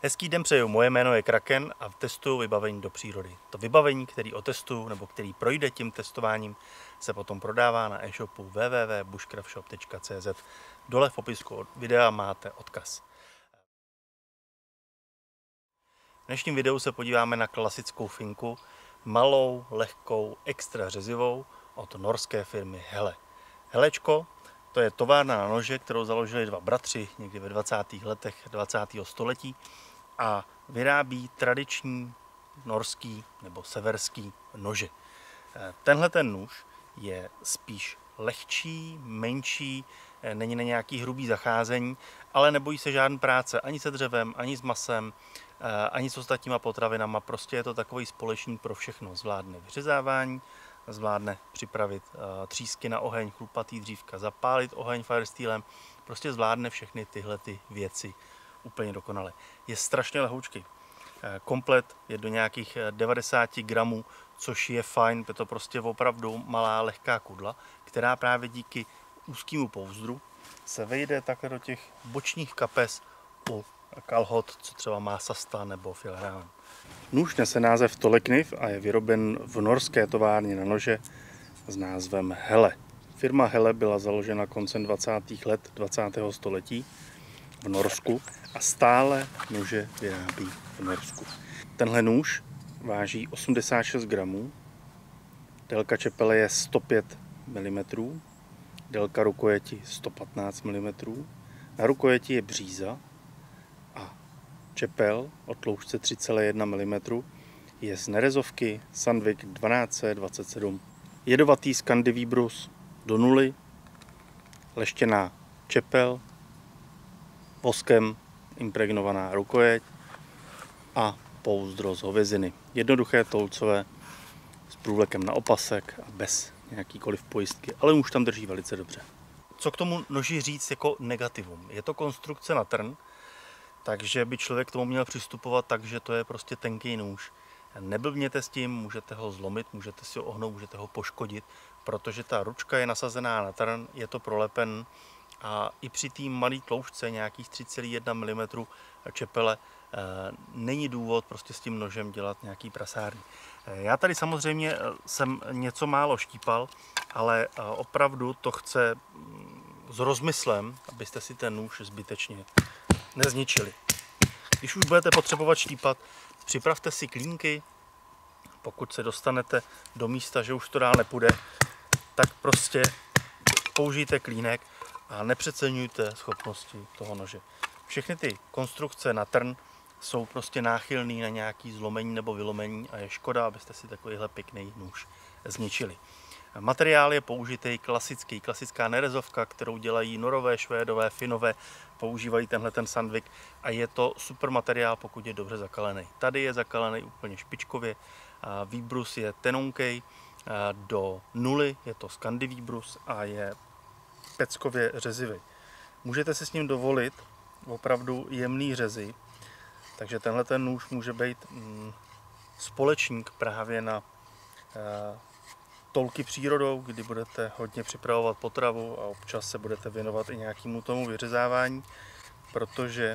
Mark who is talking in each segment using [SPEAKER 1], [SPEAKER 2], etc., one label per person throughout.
[SPEAKER 1] Hezký den přeju, moje jméno je Kraken a testuju vybavení do přírody. To vybavení, který otestuju nebo který projde tím testováním, se potom prodává na e-shopu www.bushcraftshop.cz. Dole v popisku od videa máte odkaz. V dnešním videu se podíváme na klasickou finku, malou, lehkou, extra řezivou od norské firmy Helle. Hellečko, to je továrna na nože, kterou založili dva bratři někdy ve 20. letech 20. století a vyrábí tradiční norský nebo severský nože. Tenhle ten nůž je spíš lehčí, menší, není na nějaký hrubý zacházení, ale nebojí se žádné práce ani se dřevem, ani s masem, ani s ostatníma potravinama. Prostě je to takový společník pro všechno. Zvládne vyřezávání, zvládne připravit třísky na oheň, chlupatý dřívka, zapálit oheň firesteelem, prostě zvládne všechny tyhle ty věci úplně dokonale. Je strašně lehoučký. Komplet je do nějakých 90 gramů, což je fajn, je to prostě opravdu malá lehká kudla, která právě díky úzkému pouzdru se vejde takhle do těch bočních kapes u kalhot, co třeba má Sasta nebo Filhrán. Nůž nese název Tollekniv a je vyroben v norské továrně na nože s názvem Helle. Firma Helle byla založena koncem 20. let 20. století v Norsku a stále nože vyrábí v Norsku. Tenhle nůž váží 86 gramů, délka čepele je 105 mm, délka rukojeti 115 mm, na rukojeti je bříza a čepel o tloušťce 3,1 mm je z nerezovky Sandvik 1227. Jedovatý skandivý brus do nuly, leštěná čepel, voskem impregnovaná rukojeť a pouzdro z hověziny. Jednoduché tolcové s průvlekem na opasek a bez nějakýkoliv pojistky, ale už tam drží velice dobře. Co k tomu noži říct jako negativum? Je to konstrukce na trn, takže by člověk k tomu měl přistupovat tak, že to je prostě tenký nůž. Neblbněte s tím, můžete ho zlomit, můžete si ho ohnout, můžete ho poškodit, protože ta ručka je nasazená na trn, je to prolepen a i při té malé tloušťce nějakých 3,1 mm čepele není důvod prostě s tím nožem dělat nějaký prasárny. Já tady samozřejmě jsem něco málo štípal, ale opravdu to chce s rozmyslem, abyste si ten nůž zbytečně nezničili. Když už budete potřebovat štípat, připravte si klínky. Pokud se dostanete do místa, že už to dál nepůjde, tak prostě použijte klínek a nepřeceňujte schopnosti toho nože. Všechny ty konstrukce na trn jsou prostě náchylný na nějaký zlomení nebo vylomení a je škoda, abyste si takovýhle pěkný nůž zničili. Materiál je použitý klasická nerezovka, kterou dělají Norové, Švédové, Finové, používají tenhle ten Sandvik a je to super materiál, pokud je dobře zakalený. Tady je zakalený úplně špičkově, výbrus je tenonkej, do nuly je to skandivý brus a je peckově řezivý. Můžete si s ním dovolit opravdu jemný řezy, takže tenhle ten nůž může být společník právě na tolky přírodou, kdy budete hodně připravovat potravu a občas se budete věnovat i nějakému tomu vyřezávání, protože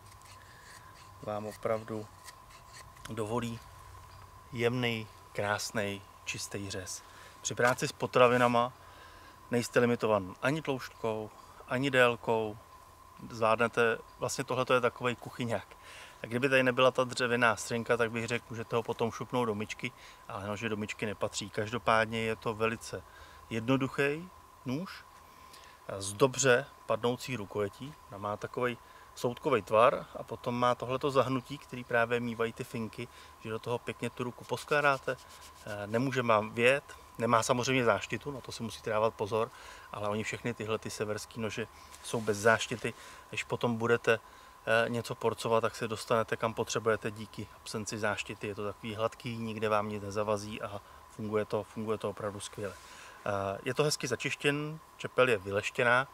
[SPEAKER 1] vám opravdu dovolí jemný, krásný, čistý řez. Při práci s potravinama nejste limitovan ani tloušťkou, ani délkou, zvládnete, vlastně tohle je takový kuchyňák. A kdyby tady nebyla ta dřevěná střenka, tak bych řekl, můžete ho potom šupnout do myčky, ale nože do myčky nepatří. Každopádně je to velice jednoduchý nůž s dobře padnoucí rukojetí. Má takový soudkový tvar a potom má tohleto zahnutí, který právě mívají ty finky, že do toho pěkně tu ruku poskládáte. Nemůže vám vět, nemá samozřejmě záštitu, na to si musíte dávat pozor, ale oni všechny tyhle ty severské nože jsou bez záštity. Když potom budete něco porcovat, tak se dostanete kam potřebujete díky absenci záštity. Je to takový hladký, nikde vám nic nezavazí a funguje to opravdu skvěle. Je to hezky začištěn, čepel je vyleštěná,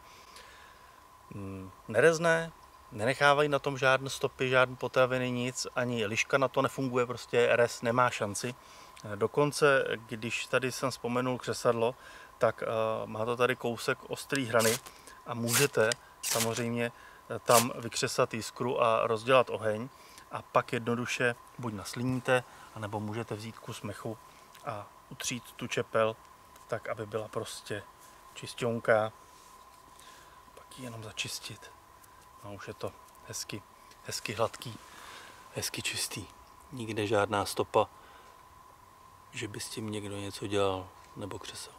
[SPEAKER 1] nerezné, nenechávají na tom žádné stopy, žádné potraviny, nic, ani liška na to nefunguje, prostě rez nemá šanci. Dokonce, když tady jsem vzpomenul křesadlo, tak má to tady kousek ostrý hrany a můžete samozřejmě tam vykřesat jiskru a rozdělat oheň, a pak jednoduše buď nasliníte, anebo můžete vzít kus mechu a utřít tu čepel tak, aby byla prostě čisťonká. Pak ji jenom začistit. A už je to hezky hladký, hezky čistý. Nikde žádná stopa, že by s tím někdo něco dělal nebo křesel.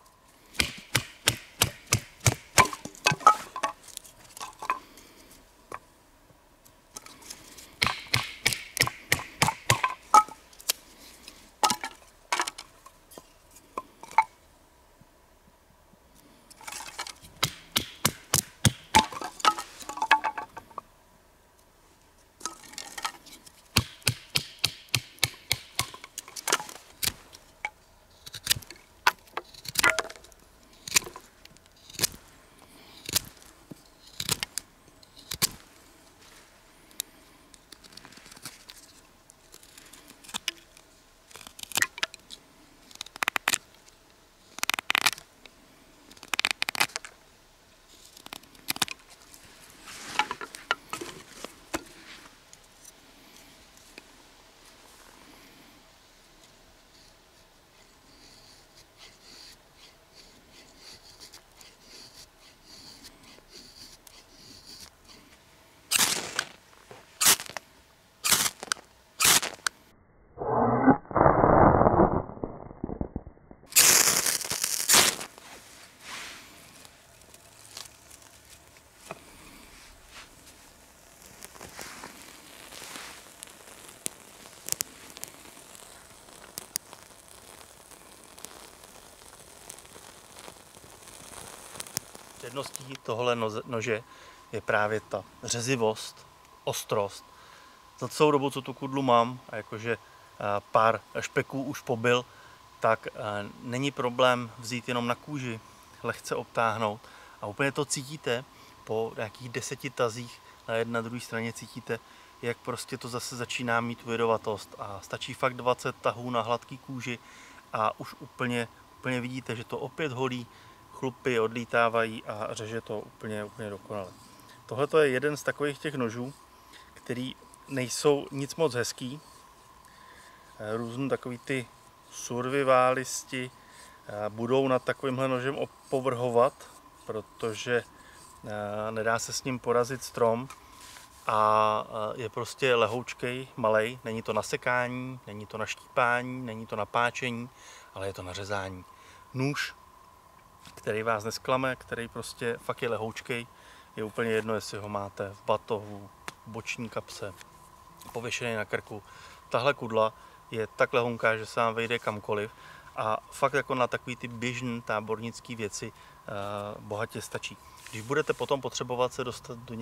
[SPEAKER 1] Předností tohle nože je právě ta řezivost, ostrost. Za celou dobu, co tu kudlu mám, a jakože pár špeků už pobyl, tak není problém vzít jenom na kůži, lehce obtáhnout a úplně to cítíte po nějakých 10 tazích na jedné a druhé straně cítíte, jak prostě to zase začíná mít tu jedovatosť a stačí fakt 20 tahů na hladký kůži a už úplně vidíte, že to opět holí, chlupy odlítávají a řeže to úplně dokonale. Tohle je jeden z takových těch nožů, který nejsou nic moc hezký. Různý takový ty survivalisti budou nad takovýmhle nožem opovrhovat, protože nedá se s ním porazit strom a je prostě lehoučkej, malej. Není to na sekání, není to na štípání, není to na páčení, ale je to na řezání. Nůž, který vás nesklame, který prostě fakt je lehoučkej, je úplně jedno, jestli ho máte v batohu, v boční kapse, pověšený na krku. Tahle kudla je tak lehonká, že se vám vejde kamkoliv a fakt jako na takový ty běžné tábornické věci bohatě stačí. Když budete potom potřebovat se dostat do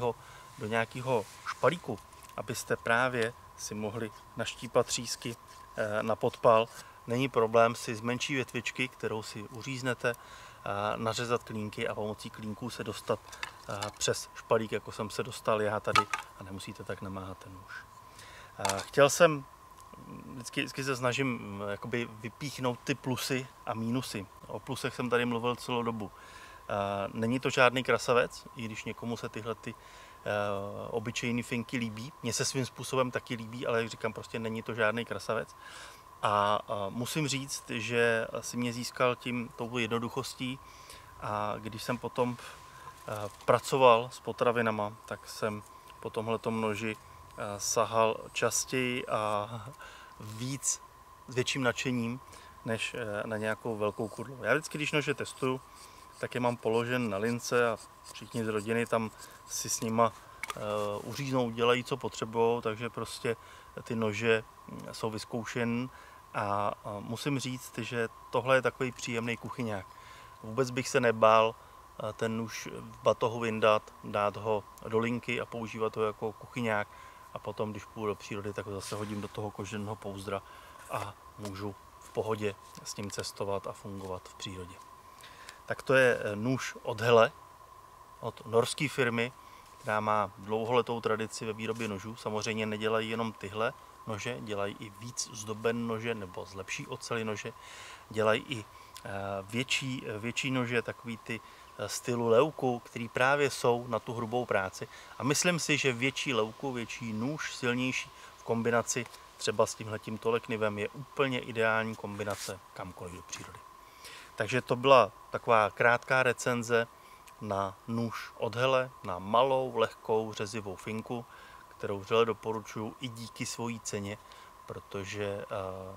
[SPEAKER 1] nějakého špalíku, abyste právě si mohli naštípat třísky na podpal, není problém si z menší větvičky, kterou si uříznete, nařezat klínky a pomocí klínků se dostat přes špalík, jako jsem se dostal já tady, a nemusíte tak namáhat ten nůž. Chtěl jsem, vždycky se snažím jakoby vypíchnout ty plusy a mínusy. O plusech jsem tady mluvil celou dobu. Není to žádný krasavec, i když někomu se tyhle obyčejné finky líbí. Mně se svým způsobem taky líbí, ale jak říkám, prostě není to žádný krasavec. A musím říct, že si mě získal tou jednoduchostí, a když jsem potom pracoval s potravinama, tak jsem po tomhletom noži sahal častěji a s větším nadšením, než na nějakou velkou kudlu. Já vždycky, když nože testuju, tak je mám položen na lince a všichni z rodiny tam si s nima uříznou, dělají, co potřebují, takže prostě ty nože jsou vyzkoušený a musím říct, že tohle je takový příjemný kuchyňák. Vůbec bych se nebál ten nůž v batohu vyndat, dát ho do linky a používat ho jako kuchyňák a potom, když půjdu do přírody, tak ho zase hodím do toho koženého pouzdra a můžu v pohodě s ním cestovat a fungovat v přírodě. Tak to je nůž od Helle, od norské firmy, která má dlouholetou tradici ve výrobě nožů. Samozřejmě nedělají jenom tyhle nože, dělají i víc zdoben nože nebo z lepší oceli nože. Dělají i větší nože, takový ty stylu leuku, který právě jsou na tu hrubou práci. A myslím si, že větší leuku, větší nůž, silnější v kombinaci třeba s tímhletím Tolleknivem je úplně ideální kombinace kamkoliv do přírody. Takže to byla taková krátká recenze na nůž od Helle, na malou, lehkou řezivou finku, kterou vřele doporučuji i díky svojí ceně, protože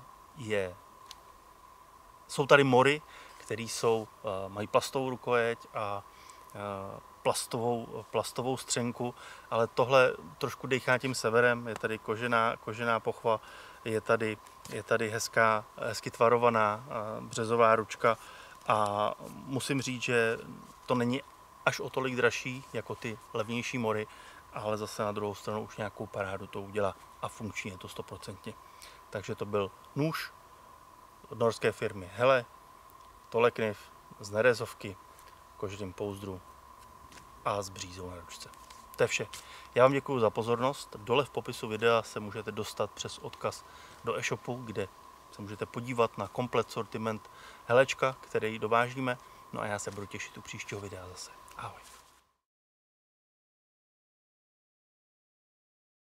[SPEAKER 1] jsou tady mory, které mají plastovou rukojeť a plastovou střenku, ale tohle trošku dechá tím severem, je tady kožená pochva, je tady hezky tvarovaná březová ručka a musím říct, že to není až o tolik dražší jako ty levnější mory, ale zase na druhou stranu už nějakou parádu to udělá a funkční je to 100%. Takže to byl nůž od norské firmy Helle, Tollekniv z nerezovky, koženým pouzdru a s břízou na ručce. To je vše. Já vám děkuji za pozornost. Dole v popisu videa se můžete dostat přes odkaz do e-shopu, kde se můžete podívat na komplet sortiment Hellečka, který dovážíme. No a já se budu těšit u příštího videa zase. Ahoj.